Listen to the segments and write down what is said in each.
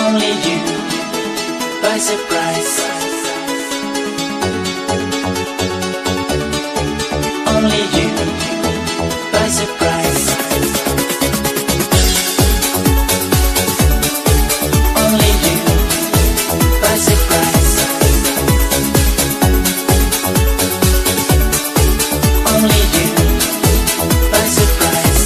only you, by surprise. Only you, by surprise. Only you, by surprise. Only you, by surprise.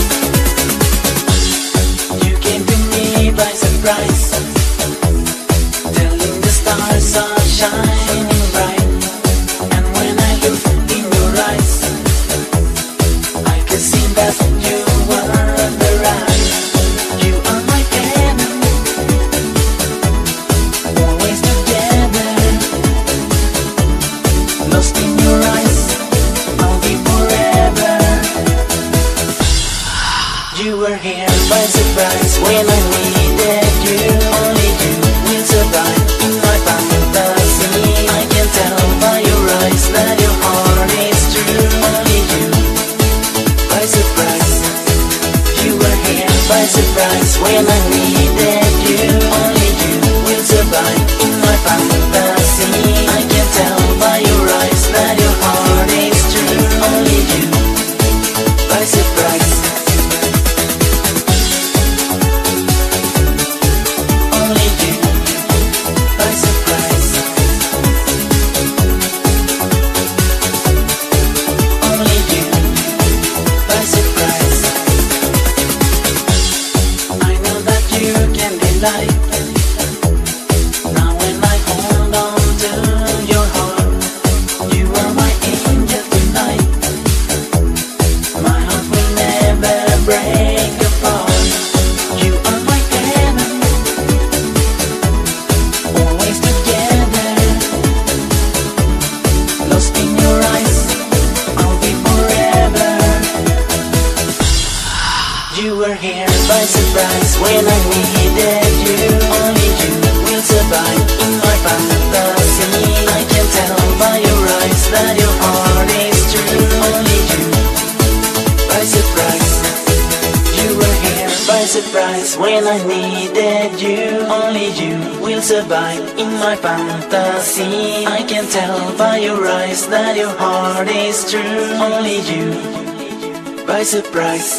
You came to me by surprise, telling the stars are shining bright. And when I look in your eyes, I can see that you were the right. You are my canon, always together. Lost in your eyes, I'll be forever. You were here by surprise when I needed you. Only you will survive in my fantasy. I can tell by your eyes that your heart is true. Only you, by surprise. You were here by surprise when I needed you. Only you will survive in my fantasy. I can tell by your eyes that your heart is true. Only you, by surprise. Only you, by surprise. Only you, by surprise. I know that you can delight. Now when I hold on to your heart, you are my angel tonight. My heart will never break apart. You are my canon, always together. Lost in your eyes, I'll be forever. You were here by surprise when I needed you. Only you will survive in my fantasy. I can tell by your eyes that your heart is true. Only you, by surprise. You were here by surprise when I needed you. Only you will survive in my fantasy. I can tell by your eyes that your heart is true. Only you, by surprise.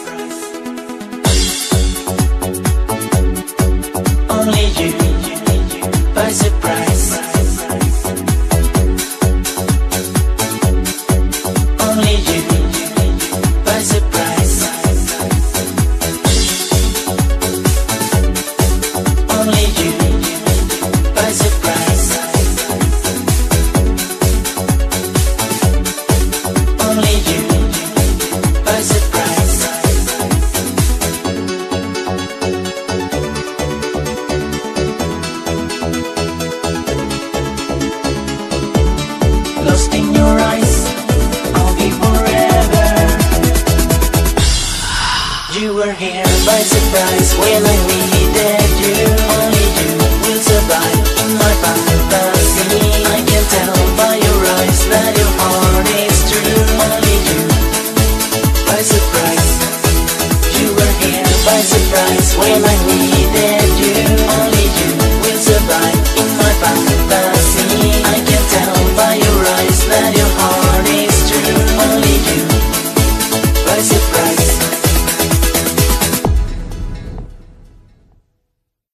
Only you, by surprise. Only you, by surprise. Only you, by surprise. Only you, by surprise. Lost in your eyes, I'll be forever. You were here by surprise when I needed you. Only you will survive in my fantasy. I can tell by your eyes that your heart is true. Only you, by surprise. You were here by surprise when I needed you.